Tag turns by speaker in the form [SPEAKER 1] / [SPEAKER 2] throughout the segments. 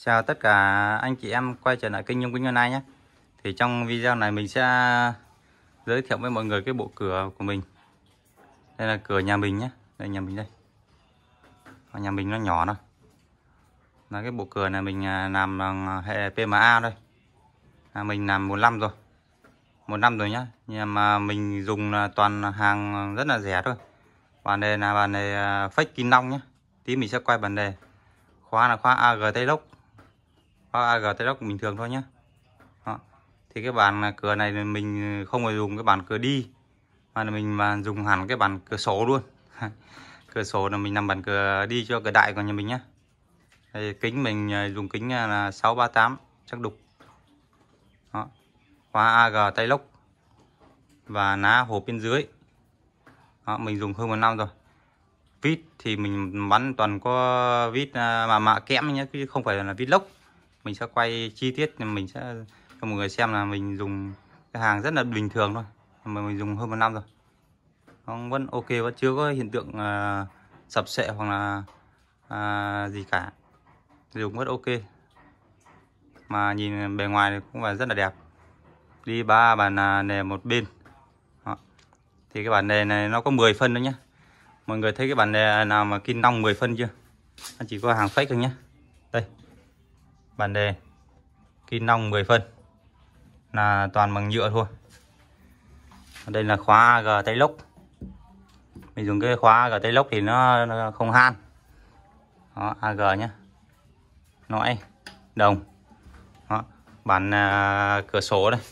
[SPEAKER 1] Chào tất cả anh chị em quay trở lại kênh Nhung Kính hôm nay nhé. Thì trong video này mình sẽ giới thiệu với mọi người cái bộ cửa của mình. Đây là cửa nhà mình nhé. Đây nhà mình đây. Nhà mình nó nhỏ thôi. Là cái bộ cửa này mình làm bằng hệ PMA đây. Mình làm 1 năm rồi. 1 năm rồi nhá. Nhưng mà mình dùng toàn hàng rất là rẻ thôi. Bàn đề là bàn đề fake kim long nhé. Tí mình sẽ quay bàn đề. Khóa là khóa AG Taylor. Khóa AG Taylor bình thường thôi nhé. Đó. Thì cái bàn cửa này mình không phải dùng cái bàn cửa đi, mà là mình dùng hẳn cái bàn cửa sổ luôn. Cửa sổ là mình làm bàn cửa đi cho cửa đại của nhà mình nhé. Đây, kính mình dùng kính là 638 chắc đục. Đó. Khóa AG Taylor và ná hộp bên dưới. Đó, mình dùng hơn 1 năm rồi. Vít thì mình bắn toàn có vít mạ kẽm nhé, chứ không phải là vít lốc. Mình sẽ quay chi tiết, mình sẽ cho mọi người xem là mình dùng cái hàng rất là bình thường thôi, mà mình dùng hơn 1 năm rồi. Nó vẫn ok, vẫn chưa có hiện tượng sập sệ hoặc là gì cả. Dùng vẫn ok, mà nhìn bề ngoài thì cũng là rất là đẹp. Đi 3 bàn nề một bên. Đó. Thì cái bàn nề này nó có 10 phân nữa nhé. Mọi người thấy cái bàn đề nào mà kim long 10 phân chưa? Nó chỉ có hàng fake thôi nhé. Đây. Bàn đề kim long 10 phân. Là toàn bằng nhựa thôi. Đây là khóa AG Taylor. Mình dùng cái khóa AG Taylor thì nó không han. Đó, AG nhé. Nõi, đồng. Đó. Bản cửa sổ đây.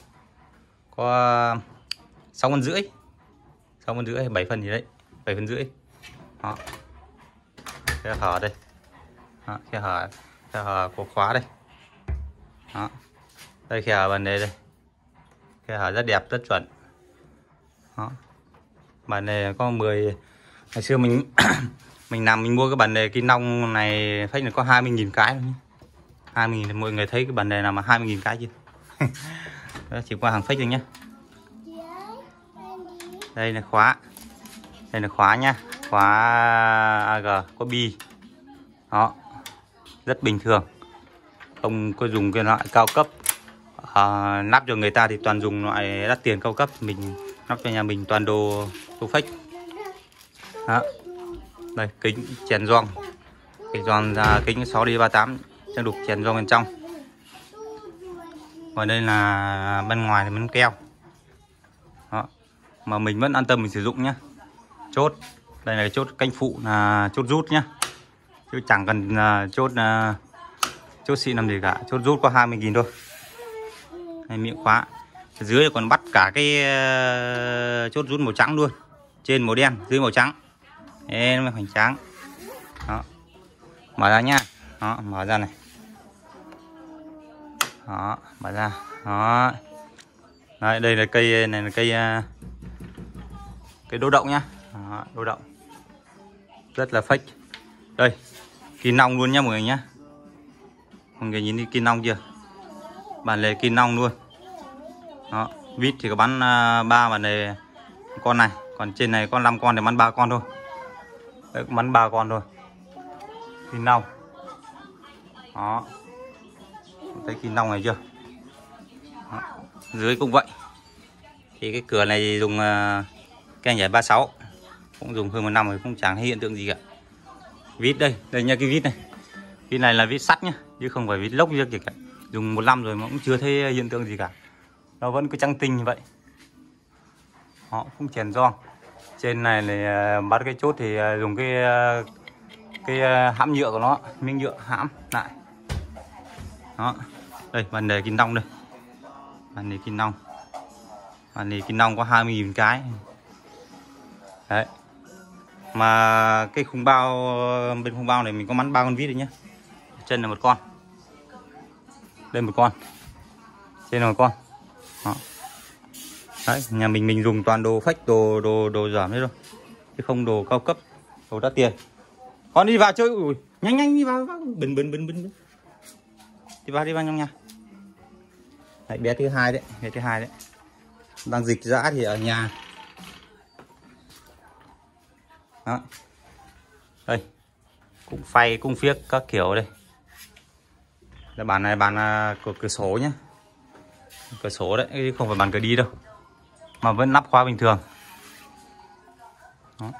[SPEAKER 1] Có 6,5 phân. 6,5 phân, 7 phân gì đấy. 7,5 phân. Đó. Khe hở đây. Đó, khe hở của khóa đây. Đó. Đây khe hở bàn đề đây. Khe hở rất đẹp, rất chuẩn. Đó. Bàn đề có 10. Ngày xưa mình mình mua cái bàn đề kim long này phách là có 20.000 cái thôi nhé. 20.000, mọi người thấy cái bàn đề nào mà 20.000 cái chưa? Đó, chỉ qua hàng fake thôi nhé. Đây là khóa. Đây là khóa nha. Khóa AG có bi. Đó. Rất bình thường. Không có dùng cái loại cao cấp. Lắp cho người ta thì toàn dùng loại đắt tiền cao cấp. Mình lắp cho nhà mình toàn đồ fake. Đó. Đây kính chèn gioăng. Cái gioăng kính 6D38 trang đục chèn gioăng bên trong. Và đây là bên ngoài thì vẫn keo. Đó. Mà mình vẫn an tâm mình sử dụng nhé. Chốt. Đây là cái chốt canh phụ là chốt rút nhá. Chứ chẳng cần chốt xịn làm gì cả. Chốt rút có 20.000 thôi. Đây, miệng khóa. Ở dưới còn bắt cả cái chốt rút màu trắng luôn. Trên màu đen, dưới màu trắng. Đây nó hoành tráng. Đó. Mở ra nhá. Đó, mở ra này. Đó, mở ra. Đó. Đấy, đây là cây này, là cây đỗ động nhá. Đó, đỗ động. Rất là fake. Đây, kim long luôn nhá mọi người nhá. Mọi người nhìn đi, kim long chưa? Bản lề kim long luôn. Đó, vít thì có bắn 3 bản lề con này, còn trên này có 5 con thì bắn 3 con thôi. Đấy, bắn 3 con thôi. Kim long. Đó. Thấy kim long này chưa? Đó. Dưới cũng vậy. Thì cái cửa này dùng cái nhảy 36, cũng dùng hơn 1 năm rồi, cũng chẳng thấy hiện tượng gì cả. Vít đây, đây nha, cái vít này. Vít này là vít sắt nhá, chứ không phải vít lốc gì cả. Dùng 1 năm rồi mà cũng chưa thấy hiện tượng gì cả. Nó vẫn cứ trắng tinh như vậy. Họ cũng chèn gioăng. Trên này là bắt cái chốt thì dùng cái hãm nhựa của nó, miếng nhựa hãm lại. Đó. Đây bàn đề kim long đây. Bàn đề kim long. Bàn đề kim long có 20.000 cái. Đấy. Mà cái khung bao, bên khung bao này mình có bắn 3 con vít đấy nhé. Chân là 1 con. Đây 1 con. Trên là 1 con. Đó. Đấy, nhà mình dùng toàn đồ fake, đồ giảm đấy thôi. Chứ không đồ cao cấp, đồ đắt tiền. Con đi vào chơi, ui, nhanh đi vào, bấn. Đi vào trong nhà. Đấy, bé thứ hai đấy. Đang dịch dã thì ở nhà. Đó. Đây. Cũng phay, cũng phiếc các kiểu đây. Bàn này bàn của cửa sổ nhé, cửa sổ đấy, không phải bàn cửa đi đâu, mà vẫn nắp khóa bình thường. Đó.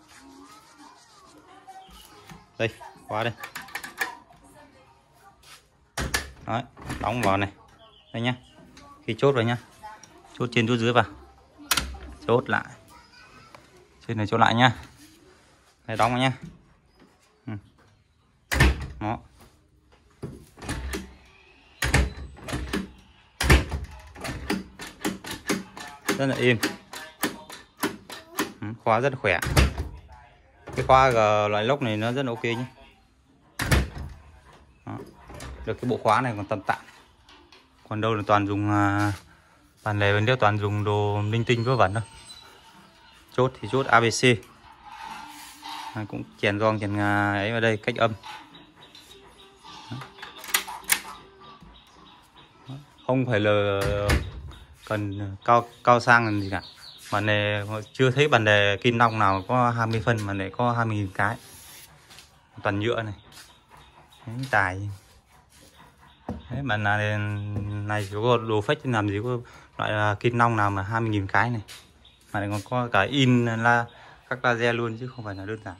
[SPEAKER 1] Đây, khóa đây. Đấy, đóng vào này. Đây nhá. Khi chốt vào nhá. Chốt trên chốt dưới vào. Chốt lại. Trên này chốt lại nhá. Đây, đóng vào nhá. Đó. Rất là êm. Khóa rất là khỏe. Cái khóa loại lốc này nó rất là ok nhé. Đó. Được cái bộ khóa này còn tầm tạm. Còn đâu là toàn dùng bàn lề bên đeo toàn dùng đồ linh tinh vớ vẩn thôi. Chốt thì chốt ABC. Cũng chèn gong chèn ấy vào đây, cách âm. Không phải là cần cao sang làm gì cả. Bàn này chưa thấy bàn đề kim long nào có 20 phân mà lại có 20.000 cái. Toàn nhựa này. Đấy, tài. Đấy, bàn này chỉ có đồ fake làm gì có loại kim long nào mà 20.000 cái này. Mà lại còn có cả in là các laser luôn chứ không phải là đơn giản.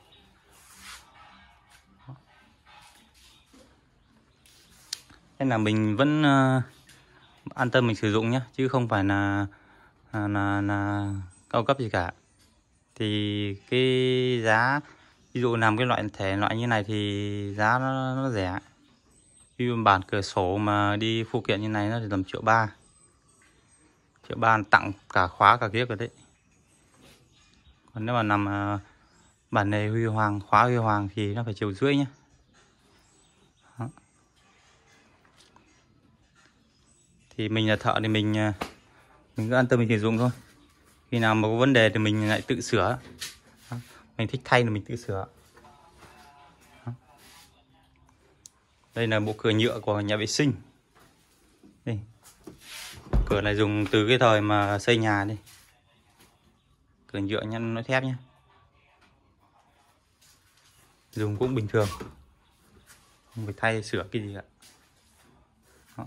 [SPEAKER 1] Nên là mình vẫn an tâm mình sử dụng nhé, chứ không phải là cao cấp gì cả. Thì cái giá ví dụ làm cái loại như này thì giá nó rẻ. Ví dụ bản cửa sổ mà đi phụ kiện như này nó thì tầm 1.3 triệu. 1.3 triệu tặng cả khóa cả kiếc rồi đấy. Còn nếu mà nằm bản này huy hoàng, khóa huy hoàng thì nó phải 1.5 triệu nhé. Đó. Thì mình là thợ thì mình cứ an tâm mình sử dụng thôi. Khi nào mà có vấn đề thì mình lại tự sửa. Đó. Mình thích thay là mình tự sửa. Đó. Đây là bộ cửa nhựa của nhà vệ sinh. Đây. Cửa này dùng từ cái thời mà xây nhà đi. Cửa nhựa nhân nó thép nhé. Dùng cũng bình thường. Không phải thay sửa cái gì cả. Đó.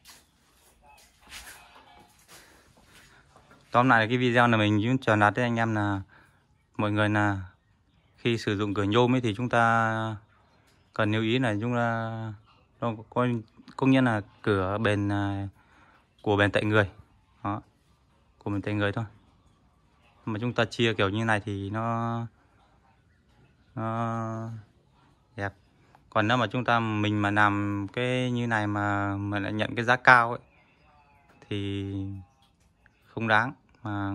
[SPEAKER 1] Tóm lại cái video này mình cũng truyền đạt tới anh em là mọi người là khi sử dụng cửa nhôm ấy thì chúng ta cần lưu ý là chúng ta có nghĩa là cửa bền của bền tại người. Đó. Của bền tại người thôi. Mà chúng ta chia kiểu như này thì nó đẹp. Còn nếu mà mình mà làm cái như này mà lại nhận cái giá cao ấy thì không đáng, mà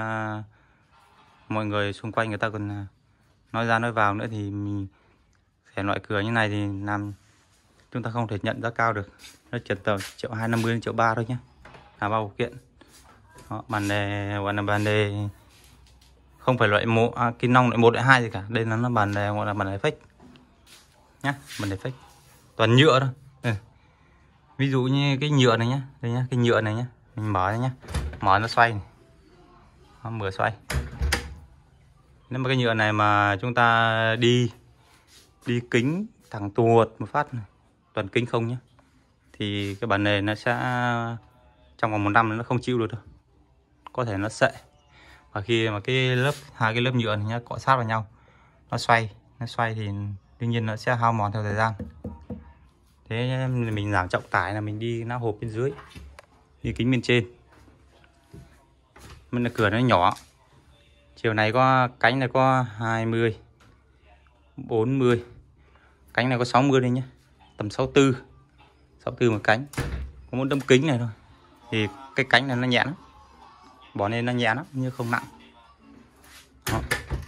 [SPEAKER 1] mọi người xung quanh người ta còn nói ra nói vào nữa thì mình thể loại cửa như này thì làm chúng ta không thể nhận giá cao được. Nó chỉ tầm 1.250.000 đến 1.3 triệu thôi nhé, là bao kiện. Đó, bàn đề gọi là bàn đề không phải loại kim long loại 1 loại 2 gì cả. Đây là nó bàn đề gọi là bàn đề fake nhá, bàn đề fake toàn nhựa thôi. Ví dụ như cái nhựa này nhá, đây nhá, cái nhựa này nhá, mình mở ra nhá, mở nó xoay này. Nó mở xoay. Nếu mà cái nhựa này mà chúng ta đi kính thẳng tuột một phát này, toàn kính không nhé, thì cái bàn này nó sẽ trong vòng 1 năm nó không chịu được đâu, có thể nó sệ. Và khi mà hai cái lớp nhựa này nhá cọ sát vào nhau, nó xoay thì đương nhiên nó sẽ hao mòn theo thời gian. Thế mình giảm trọng tải là mình đi nắp hộp bên dưới, đi kính bên trên. Mình là cửa nó nhỏ, chiều này có cánh này có 20, 40, cánh này có 60 đây nhé, tầm 64 một cánh. Có một tấm kính này thôi thì cái cánh này nó nhẹ lắm, bỏ lên nó nhẹ lắm nhưng không nặng. Đó.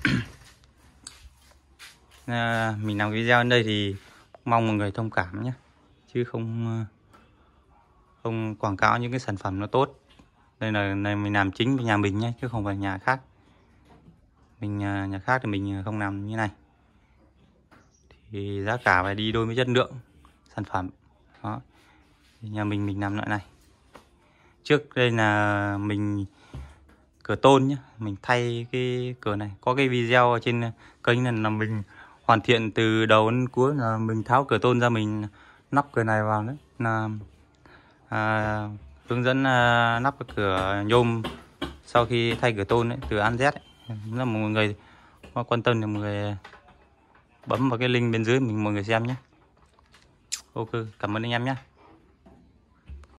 [SPEAKER 1] Mình làm video đến đây thì mong mọi người thông cảm nhé, chứ không quảng cáo những cái sản phẩm nó tốt. Đây là mình làm chính với nhà mình nhé, chứ không phải nhà khác. Nhà khác thì mình không làm như này. Thì giá cả phải đi đôi với chất lượng sản phẩm. Đó. Thì nhà mình làm loại này. Trước đây là mình cửa tôn nhé, mình thay cái cửa này. Có cái video ở trên kênh này là mình hoàn thiện từ đầu đến cuối, là mình tháo cửa tôn ra, mình nắp cửa này vào nữa là hướng dẫn nắp cái cửa nhôm sau khi thay cửa tôn ấy, từ ANZ ấy. Nếu là mọi người có quan tâm thì mọi người bấm vào cái link bên dưới mình mọi người xem nhé. Ok, cảm ơn anh em nhé.